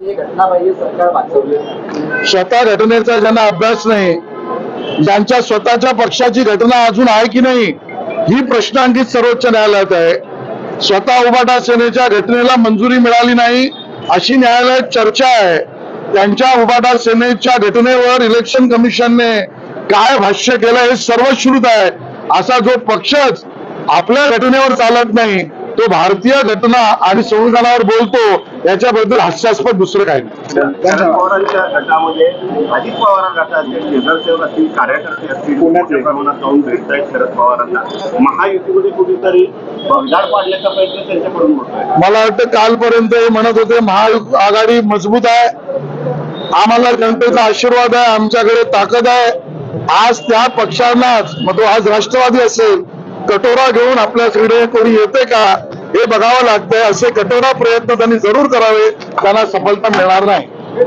स्वतः घटनेचा ज्यांना अभ्यास नाही, ज्यांच्या स्वतःच्या पक्षाची घटना अजून आहे की नाही ही प्रश्नांकित सर्वोच्च न्यायालयात आहे. स्वतः उभाटा सेनेच्या घटनेला मंजुरी मिळाली नाही अशी न्यायालयात चर्चा आहे. त्यांच्या उभाटा सेनेच्या घटनेवर इलेक्शन कमिशनने काय भाष्य केलं हे सर्वश्रुत आहे. असा जो पक्षच आपल्या घटनेवर चालत नाही तो भारतीय घटना आणि संविधानावर बोलतो याच्याबद्दल हास्यास्पद दुसरं काही नाही. शरद पवारांच्या गटामध्ये अजित पवार गटाचे नगरसेवक असतील, कार्यकर्ते असतील, मोठ्या प्रमाणात जाऊन भेटतायत शरद पवारांना. महायुतीमध्ये कुठेतरी भगदाड पाडण्याचा प्रयत्न त्यांच्याकडून होतोय. मला वाटतं कालपर्यंत हे म्हणत होते महाआघाडी मजबूत आहे, आम्हाला जनतेचा आशीर्वाद आहे, आमच्याकडे ताकद आहे. आज त्या पक्षांनाच मग तो आज राष्ट्रवादी असेल कटोरा घेऊन आपल्याकडे कोणी येते का हे बघावं लागतंय. असे कटोरा प्रयत्न त्यांनी जरूर करावे, त्यांना सफलता मिळणार नाही.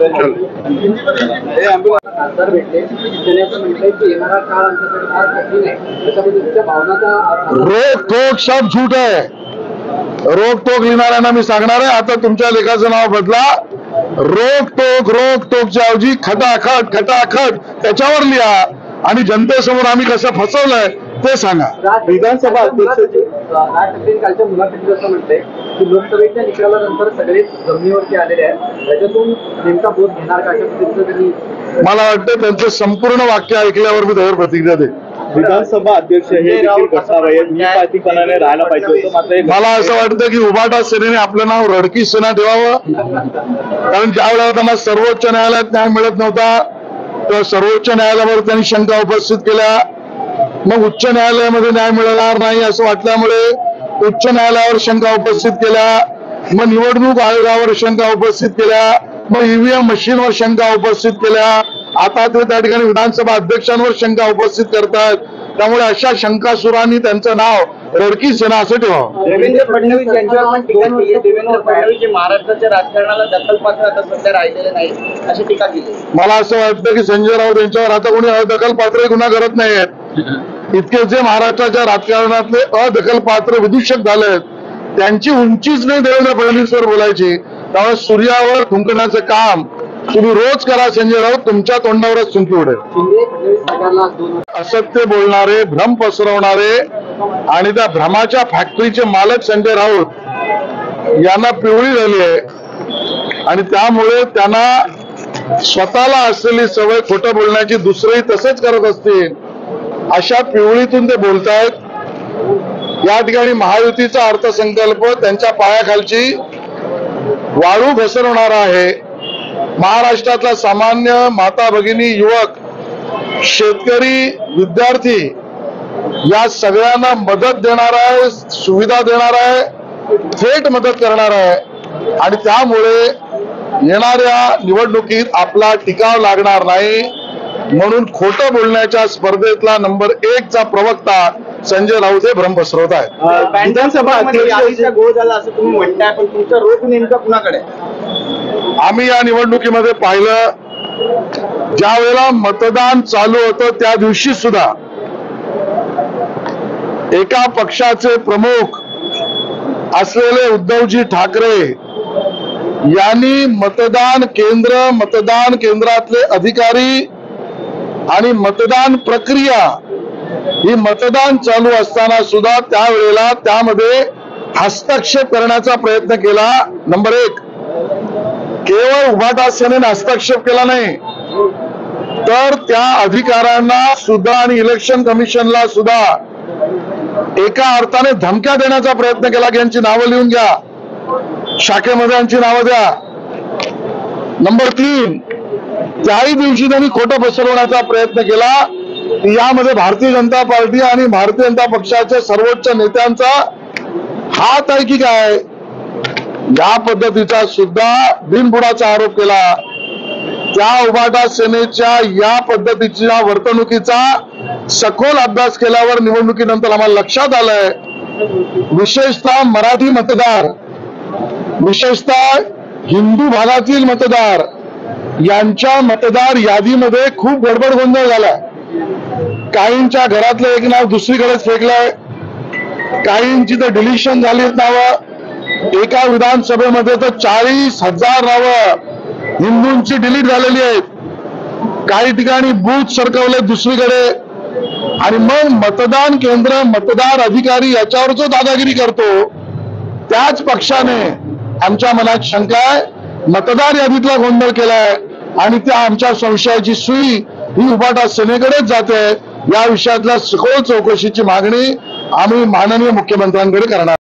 रोक टोक सब झूठ आहे. रोक टोक लिहिणाऱ्यांना मी सांगणार आहे आता तुमच्या लेखाचं नाव बदला. रोक टोकच्या ऐवजी खटाखट त्याच्यावर लिहा आणि जनतेसमोर आम्ही कसं फसवलंय ते सांगा. विधानसभा अध्यक्ष कालच्या मुलाखतीत असं म्हटलंय की लोकसभेच्या निकालानंतर सगळेच जमिनीवरती आलेले आहेत, त्याच्यातून नेमका बोध घेणार का अशा पद्धतीचं त्यांनी. मला वाटतं त्यांचं संपूर्ण वाक्य ऐकल्यावर मी त्यावर प्रतिक्रिया देईन. विधानसभा अध्यक्ष हे देखील निपातीपणाने राहायला पाहिजे होतं, मात्र मला असं वाटतं की उभाटा सेनेने आपलं नाव रडकी सेना ठेवावं. कारण ज्या वेळेला त्यांना सर्वोच्च न्यायालयात न्याय मिळत नव्हता तेव्हा सर्वोच्च न्यायालयावर त्यांनी शंका उपस्थित केल्या. मग उच्च न्यायालयामध्ये न्याय मिळणार नाही असं वाटल्यामुळे उच्च न्यायालयावर शंका उपस्थित केल्या. मग निवडणूक आयोगावर शंका उपस्थित केल्या. मग ईव्हीएम मशीनवर शंका उपस्थित केल्या. आता ते त्या ठिकाणी विधानसभा अध्यक्षांवर शंका उपस्थित करतात. त्यामुळे अशा शंकासुरांनी त्यांचं नाव रडकी सेना असं ठेवावं. देवेंद्र फडणवीस यांच्यावर पण टीका केली. देवेंद्र फडणवीस हे महाराष्ट्राच्या राजकारणाला दखलपात्र आता सध्या राहिलेले नाही अशी टीका केली. मला असं वाटतं की संजय राऊत यांच्यावर आता कोणी अदखलपात्र गुन्हा करत नाहीयेत. इतके जे महाराष्ट्राच्या राजकारणातले अदखलपात्र विदूषक झालेत त्यांची उंचीच नाही देवेंद्र फडणवीसवर बोलायची. त्यामुळे सूर्यावर थुंकण्याचं काम तुम्ही रोज करा संजय राऊत, तुमच्या तोंडावरच थुंकी उडेल. असत्य बोलणारे, भ्रम पसरवणारे आणि त्या भ्रमाच्या फॅक्टरीचे मालक संजय राऊत यांना पिवळी झाली आहे आणि त्यामुळे त्यांना स्वतःला असलेली सवय खोटं बोलण्याची दुसरेही तसेच करत असतील अशा पिवळीतून ते बोलतायत. या ठिकाणी महायुतीचा अर्थसंकल्प त्यांच्या पायाखालची वाळू घसरवणारा आहे. महाराष्ट्रातला सामान्य माता भगिनी, युवक, शेतकरी, विद्यार्थी या सगळ्यांना मदत देणार आहे, सुविधा देणार आहे, थेट मदत करणार आहे आणि त्यामुळे येणाऱ्या निवडणुकीत आपला टिकाव लागणार नाही. म्हणून खोटं बोलण्याच्या स्पर्धेतला नंबर 1 चा प्रवक्ता संजय राऊत हे भ्रम पसरवत आहेत. विधानसभा अध्यक्षाचा गोळ झाला असं तुम्ही म्हणताय, पण तुमचा रोख नेमका कुणाकडे? आम्ही या निवडणुकीमध्ये पाहिलं ज्या वेळेला मतदान चालू होतं त्या दिवशी सुद्धा एका पक्षाचे प्रमुख असलेले उद्धवजी ठाकरे यांनी मतदान केंद्रातले अधिकारी आणि मतदान प्रक्रिया ही मतदान चालू असताना सुद्धा त्यावेळेला त्यामध्ये हस्तक्षेप करण्याचा प्रयत्न केला. नंबर 1, केवळ उभाटा सेनेने हस्तक्षेप केला नाही तर त्या अधिकाऱ्यांना सुद्धा आणि इलेक्शन कमिशनला सुद्धा एका अर्थाने धमक्या देण्याचा प्रयत्न केला की यांची नावं लिहून घ्या, शाखेमध्ये यांची नावं द्या. नंबर 3, त्याही दिवशी त्यांनी खोटं पसरवण्याचा प्रयत्न केला. यामध्ये भारतीय जनता पार्टी आणि भारतीय जनता पक्षाच्या सर्वोच्च नेत्यांचा हात आहे की काय या पद्धतीचा सुद्धा बिनबुडाचा आरोप केला. त्या उभाटा सेनेच्या या पद्धतीच्या वर्तणुकीचा सखोल अभ्यास केल्यावर निवडणुकीनंतर आम्हाला लक्षात आलंय विशेषतः मराठी मतदार, विशेषतः हिंदू भागातील मतदार यांच्या मतदार यादीमध्ये खूप गडबड गोंधळ झालाय. काहींच्या घरातलं एक नाव दुसरीकडेच फेकलंय, काहींची तर डिलिशन झालीत नावं. एका विधानसभेमध्ये तर 40,000 नावं हिंदूंची डिलीट झालेली आहेत, काही ठिकाणी बूथ सरकवले दुसरीकडे, आणि मग मतदान केंद्र मतदार अधिकारी याच्यावर जो दादागिरी करतो त्याच पक्षाने आमच्या मनात शंका आहे, मतदार यादीतला गोंधळ केलाय आणि त्या आमच्या संशयाची सुई ही उबाटा सेनेकडेच जाते. या विषयातल्या सखोल चौकशीची मागणी आम्ही माननीय मुख्यमंत्र्यांकडे करणार.